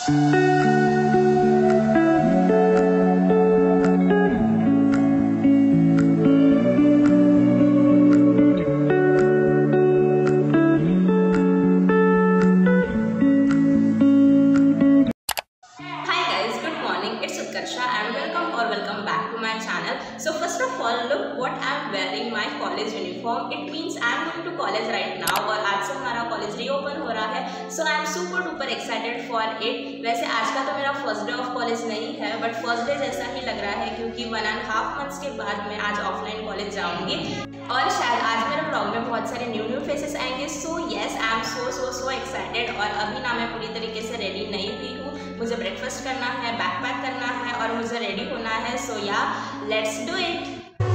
welcome back to my channel. So first of all, look what I am wearing, my college uniform. It means I am going to college right now और आज से हमारा college reopen हो रहा है. So I am super duper excited for it. वैसे आज का तो मेरा फर्स्ट डे ऑफ कॉलेज नहीं है, बट फर्स्ट डे जैसा ही लग रहा है क्योंकि 1.5 months के बाद मैं आज ऑफलाइन कॉलेज जाऊँगी और शायद आज मेरे ब्लॉग में बहुत सारे न्यू फेसेस आएंगे. So yes, I am so excited. और अभी ना मैं पूरी तरीके से रेडी नहीं हुई हूँ. मुझे ब्रेकफास्ट करना है, बैकपैक करना है और मुझे रेडी होना है. So yeah, let's do it.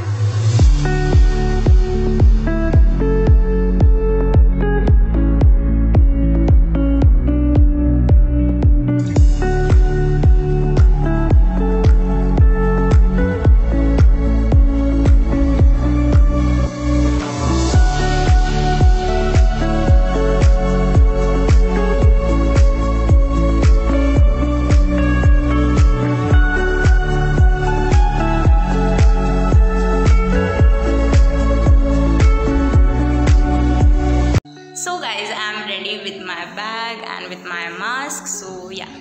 So guys, I am ready with my bag and with my mask. So yeah.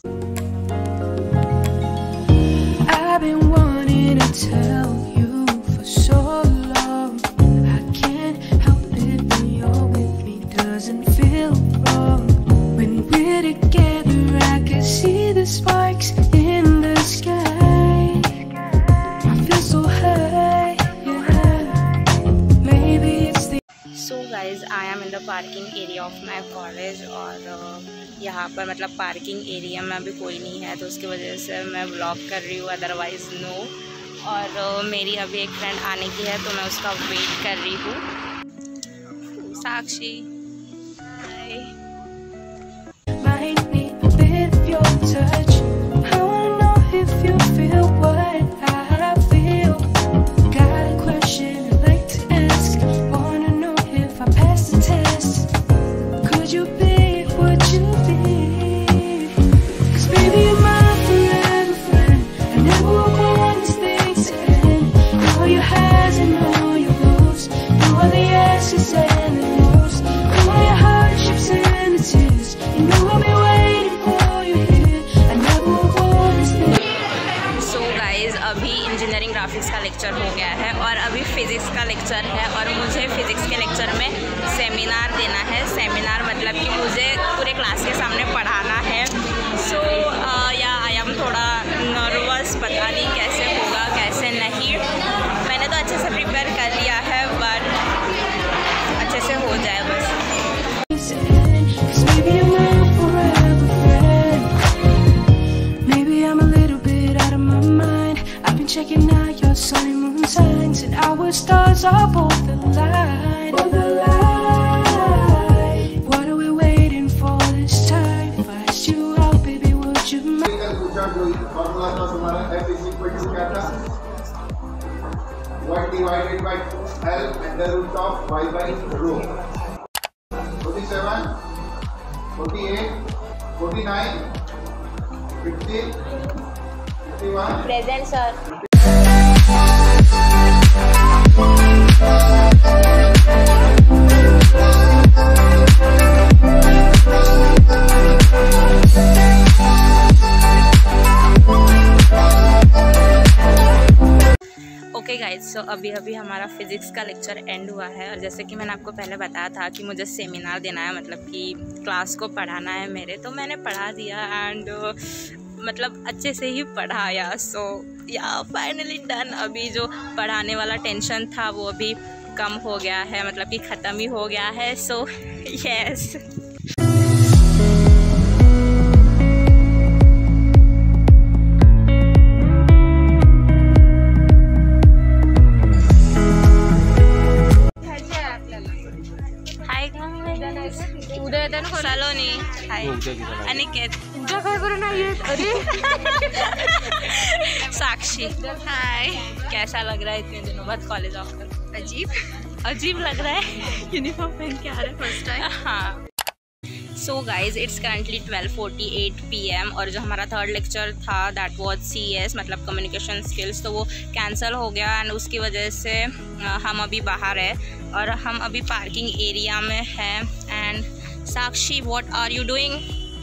I've been wanting to tell you for so long. I can't help it when you're with me. Doesn't feel wrong. When we're together, I can see the sparks in the sky. I feel so high, yeah. Maybe it's the So guys, I am in the parking area of my college और यहाँ पर मतलब parking area में अभी कोई नहीं है तो उसकी वजह से मैं व्लॉग कर रही हूँ, अदरवाइज़ नो. और मेरी अभी एक फ्रेंड आने की है तो मैं उसका वेट कर रही हूँ. Sakshi, hi. might need a bit of your touch. I wanna know if you feel what I feel. Got a question I'd like to ask. Wanna know if I pass the test. Could you be what you be? 'Cause baby you're my forever friend. I never want this thing to end. All your highs and all your lows. You are the ashes and the lows. All your hardships and the tears. You know I'll be waiting for you here. I never want this thing. So guys, अभी engineering graphics का lecture हो गया है और अभी physics का lecture है और मुझे फिज़िक्स के लेक्चर में सेमिनार देना है. सेमिनार मतलब कि मुझे पूरे क्लास के सामने पढ़ाना है. सो या आई एम थोड़ा नर्वस, पता नहीं कैसे होगा कैसे नहीं. मैंने तो अच्छे से प्रिपेयर कर लिया है बट अच्छे से हो जाए बस. 'Cause maybe you're my forever friend. Maybe I'm a little bit out of my mind. I've been checking out your sun and moon signs, and our stars are both aligned. What are we waiting for this time? If I asked you out, baby, would you mind? Formula था हमारा f is equal to क्या था, y divided by l under root of y by rho. 47 48 49 50 51. Present sir. Okay guys, so अभी हमारा physics का lecture and हुआ है और जैसे कि मैंने आपको पहले बताया था कि मुझे सेमिनार देना है, मतलब कि क्लास को पढ़ाना है मेरे, तो मैंने पढ़ा दिया एंड मतलब अच्छे से ही पढ़ाया. सो या फाइनली डन. अभी जो पढ़ाने वाला टेंशन था वो अभी कम हो गया है, मतलब कि ख़त्म ही हो गया है. So yes. Saloni, hi. Aniket, Sakshi, hi. कैसा लग रहा है इतने दिनों बाद कॉलेज आकर? अजीब लग रहा है. यूनिफॉर्म पहन के आ रहे हैं फर्स्ट टाइम. हाँ. So guys it's currently 12:48 PM और जो हमारा थर्ड लेक्चर था दैट वाज CS मतलब कम्युनिकेशन स्किल्स, तो वो कैंसिल हो गया एंड उसकी वजह से हम अभी बाहर है और हम अभी पार्किंग एरिया में हैं। And Sakshi, what are you doing?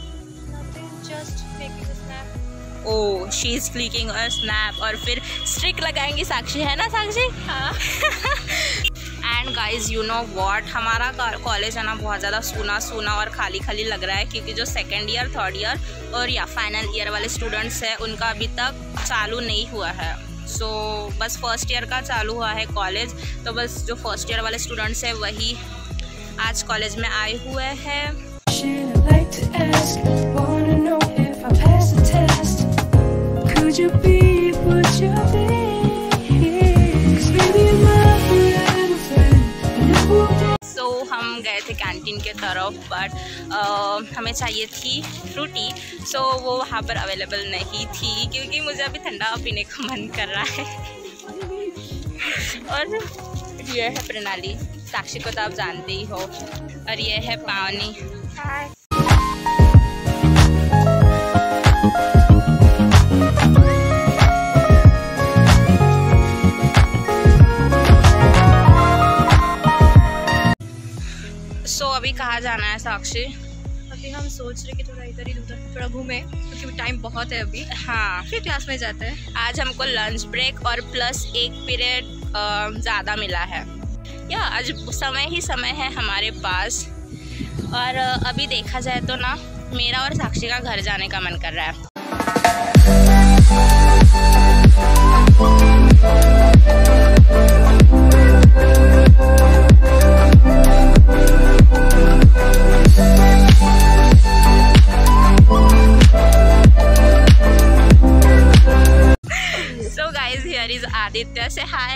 Oh, she is clicking a snap. और फिर स्ट्रिक लगाएंगी साक्षी, है ना साक्षी? हाँ। And guys you know what, हमारा कॉलेज है ना बहुत ज़्यादा सूना और खाली खाली लग रहा है, क्योंकि जो सेकेंड ईयर, थर्ड ईयर और या फाइनल ईयर वाले स्टूडेंट्स हैं उनका अभी तक चालू नहीं हुआ है। सो बस फर्स्ट ईयर का चालू हुआ है कॉलेज, तो बस जो फर्स्ट ईयर वाले स्टूडेंट्स हैं वही आज कॉलेज में आए हुए हैं। हम गए थे कैंटीन के तरफ, बट हमें चाहिए थी फ्रूटी, सो वो वहाँ पर अवेलेबल नहीं थी, क्योंकि मुझे अभी ठंडा पीने का मन कर रहा है। और ये है प्रणाली, साक्षी को तो आप जानते ही हो, और ये है पावनी। हाय। सो अभी कहाँ जाना है साक्षी? अभी हम सोच रहे कि थोड़ा इधर ही उधर थोड़ा घूमे, क्योंकि टाइम बहुत है अभी। हाँ, फिर क्लास में जाते हैं। आज हमको लंच ब्रेक और प्लस 1 पीरियड ज़्यादा मिला है, या आज समय ही समय है हमारे पास। और अभी देखा जाए तो ना मेरा और साक्षी का घर जाने का मन कर रहा है। So guys, here is Aditya, say hi.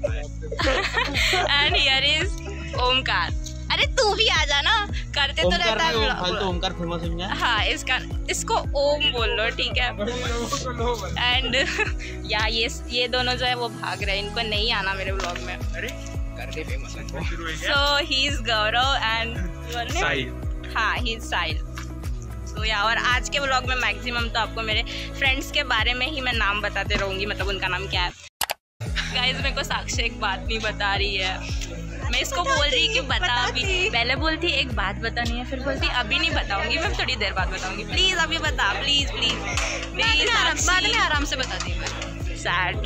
And here is Omkar. अरे तू भी आ जाना, करते तो रहता है। तो ओमकार फेमस है। हाँ, इसको ओम बोल लो, ठीक है। एंड या ये दोनों जो है वो भाग रहे हैं, इनको नहीं आना मेरे ब्लॉग में। अरे करके फेमस है। So he is Gaurav and Sahil. हाँ, ही इज साहिल। तो या और आज के व्लॉग में मैक्सिमम तो आपको मेरे फ्रेंड्स के बारे में ही मैं नाम बताते रहूँगी, मतलब उनका नाम क्या है। गाइस मेरे को साक्षी एक बात नहीं बता रही है, मैं इसको बोल रही कि बता अभी, पहले बोलती एक बात बतानी है, फिर बोलती अभी नहीं बताऊंगी, मैं थोड़ी देर बाद बताऊंगी, प्लीज़ अभी बता, प्लीज़ प्लीज़ प्लीज़। बाद में आराम से बता दी मैं। Sad.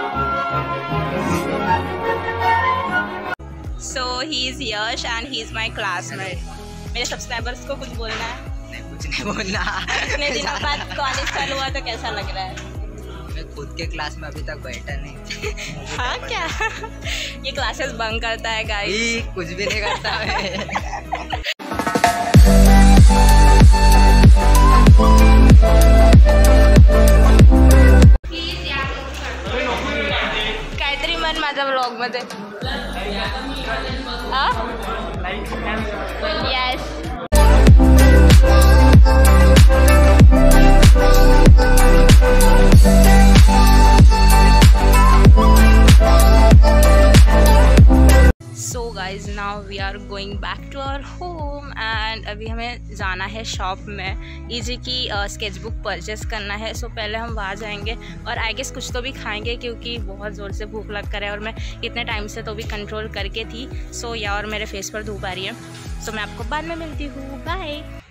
So he is Yash and he is my classmate. मेरे सब्सक्राइबर्स को कुछ बोलना है? कुछ नहीं बोलना। इतने दिनों बाद कॉलेज चालू हुआ तो कैसा लग रहा है? मैं खुद के क्लास में अभी तक बैठा नहीं। हाँ क्या? ये क्लासेस बंक करता है गाइस। कुछ भी नहीं करता मैं। काहीतरी मन माझ्या व्लॉग मध्ये। Yes. So guys, now we are going back to our home and अभी हमें जाना है शॉप में ईजी की स्केचबुक परचेस करना है। सो पहले हम वहाँ जाएंगे और आई गेस कुछ तो भी खाएंगे, क्योंकि बहुत ज़ोर से भूख लग कर है और मैं इतने टाइम से तो भी कंट्रोल करके थी। सो या और मेरे फेस पर धूप आ रही है, सो मैं आपको बाद में मिलती हूँ। बाय।